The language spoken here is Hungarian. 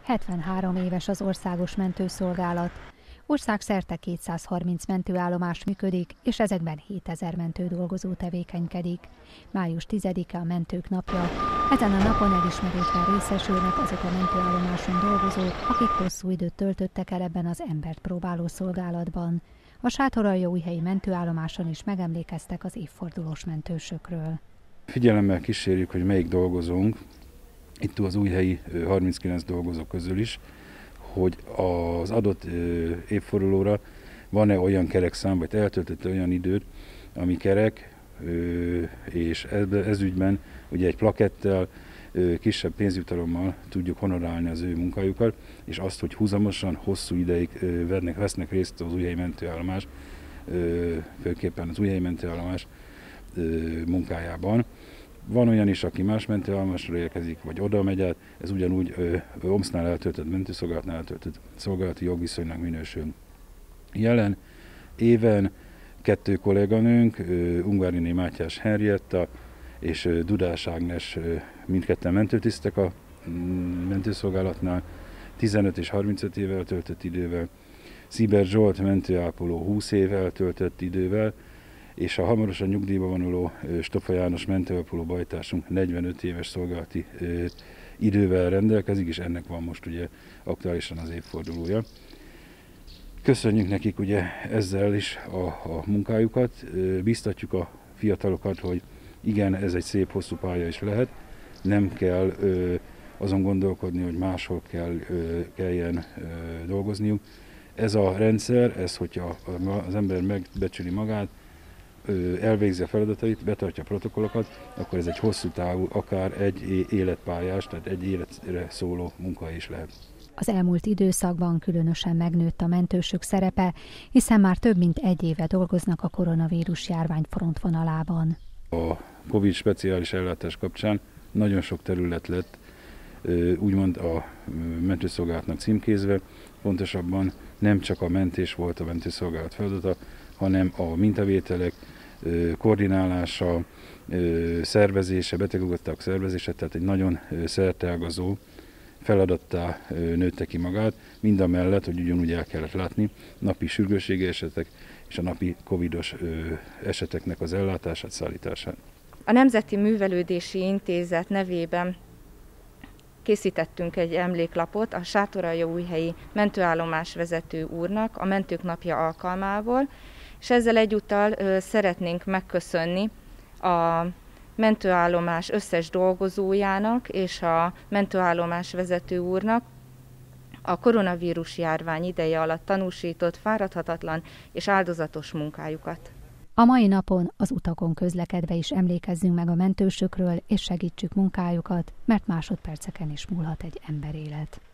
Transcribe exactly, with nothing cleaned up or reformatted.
hetvenhárom éves az országos mentőszolgálat. Országszerte kétszázharminc mentőállomás működik, és ezekben hétezer mentő dolgozó tevékenykedik. május tizedike a Mentők Napja. Ezen a napon elismerésben részesülnek azok a mentőállomáson dolgozók, akik hosszú időt töltöttek el ebben az embert próbáló szolgálatban. A Sátoraljaújhelyi mentőállomáson is megemlékeztek az évfordulós mentősökről. Figyelemmel kísérjük, hogy melyik dolgozónk, itt az újhelyi harminckilenc dolgozó közül is, hogy az adott évfordulóra van-e olyan kerekszám, vagy eltöltött olyan időt, ami kerek, és ez ügyben ugye egy plakettel, kisebb pénzjutalommal tudjuk honorálni az ő munkájukat, és azt, hogy húzamosan, hosszú ideig vennek, vesznek részt az újhelyi mentőállomás, főképpen az újhelyi mentőállomás munkájában. Van olyan is, aki más mentőállomásra érkezik, vagy oda megy át, ez ugyanúgy Omsznál eltöltött mentőszolgálatnál eltöltött szolgálati jogviszonynak minősül. Jelen éven kettő kolléganőnk, Ungváriné Mátyás Henrietta és Dudás Ágnes, mindketten mentőtisztek a mentőszolgálatnál, tizenöt és harmincöt évvel töltött idővel, Sziber Zsolt mentőápoló húsz évvel töltött idővel, és a hamarosan nyugdíjba vonuló Stoffa János mentőápoló bajtársunk negyvenöt éves szolgálati idővel rendelkezik, és ennek van most ugye aktuálisan az évfordulója. Köszönjük nekik ugye ezzel is a, a munkájukat, biztatjuk a fiatalokat, hogy igen, ez egy szép hosszú pálya is lehet, nem kell ö, azon gondolkodni, hogy máshol kell, ö, kelljen ö, dolgozniuk. Ez a rendszer, ez, hogyha az ember megbecsüli magát, elvégzi a feladatait, betartja a protokollokat, akkor ez egy hosszú távú, akár egy életpályás, tehát egy életre szóló munka is lehet. Az elmúlt időszakban különösen megnőtt a mentősök szerepe, hiszen már több mint egy éve dolgoznak a koronavírus járvány frontvonalában. A Covid speciális ellátás kapcsán nagyon sok terület lett úgymond a mentőszolgálatnak címkézve, pontosabban nem csak a mentés volt a mentőszolgálat feladata, hanem a mintavételek koordinálása, szervezése, betegugottak szervezése, tehát egy nagyon szerteágazó feladattá nőtte ki magát, mind a mellett, hogy ugyanúgy el kellett látni napi sürgősségi esetek és a napi covidos eseteknek az ellátását, szállítását. A Nemzeti Művelődési Intézet nevében készítettünk egy emléklapot a Sátoraljaújhelyi mentőállomás vezető úrnak a Mentők Napja alkalmából, és ezzel egyúttal ö, szeretnénk megköszönni a mentőállomás összes dolgozójának és a mentőállomás vezető úrnak a koronavírus járvány ideje alatt tanúsított fáradhatatlan és áldozatos munkájukat. A mai napon az utakon közlekedve is emlékezzünk meg a mentősökről, és segítsük munkájukat, mert másodperceken is múlhat egy emberélet.